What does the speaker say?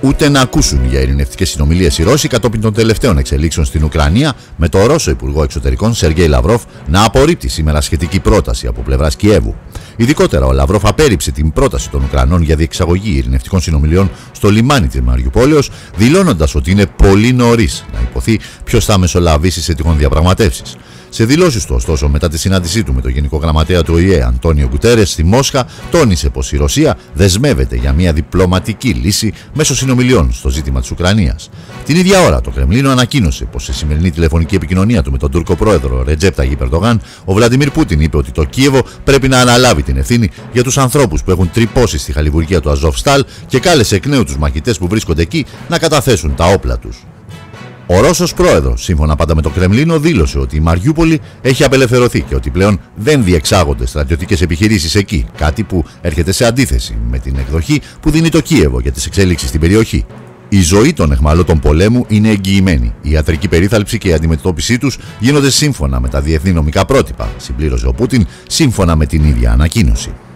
ούτε να ακούσουν για ειρηνευτικές συνομιλίες οι Ρώσοι κατόπιν των τελευταίων εξελίξεων στην Ουκρανία, με το Ρώσο Υπουργό Εξωτερικών Σεργέη Λαυρόφ να απορρίπτει σήμερα σχετική πρόταση από πλευράς Κιέβου. Ειδικότερα, ο Λαυρόφ απέρριψε την πρόταση των Ουκρανών για διεξαγωγή ειρηνευτικών συνομιλιών στο λιμάνι της Μαριουπόλεως, δηλώνοντας ότι είναι πολύ νωρίς να υποθεί ποιος θα μεσολαβήσει σε τυχόν διαπραγματεύσεις. Σε δηλώσεις του, ωστόσο, μετά τη συνάντησή του με τον Γενικό Γραμματέα του ΟΗΕ, Αντώνιο Γκουτέρες, στη Μόσχα, τόνισε πως η Ρωσία δεσμεύεται για μια διπλωματική λύση μέσω συνομιλιών στο ζήτημα της Ουκρανίας. Την ίδια ώρα, το Κρεμλίνο ανακοίνωσε πως σε σημερινή τηλεφωνική επικοινωνία του με τον Τούρκο πρόεδρο Ρετζέπ Ταγιπ Ερντογάν, ο Βλαντιμίρ Πούτιν είπε ότι το Κίεβο πρέπει να αναλάβει την ευθύνη για τους ανθρώπους που έχουν τρυπώσει στη χαλιβουργία του Αζόφσταλ και κάλεσε εκ νέου τους μαχητές που βρίσκονται εκεί να καταθέσουν τα όπλα τους. Ο Ρώσος πρόεδρος, σύμφωνα πάντα με το Κρεμλίνο, δήλωσε ότι η Μαριούπολη έχει απελευθερωθεί και ότι πλέον δεν διεξάγονται στρατιωτικές επιχειρήσεις εκεί, κάτι που έρχεται σε αντίθεση με την εκδοχή που δίνει το Κίεβο για τις εξέλιξεις στην περιοχή. Η ζωή των αιχμαλώτων πολέμου είναι εγγυημένη. Η ιατρική περίθαλψη και η αντιμετώπιση τους γίνονται σύμφωνα με τα διεθνή νομικά πρότυπα, συμπλήρωσε ο Πούτιν, σύμφωνα με την ίδια ανακοίνωση.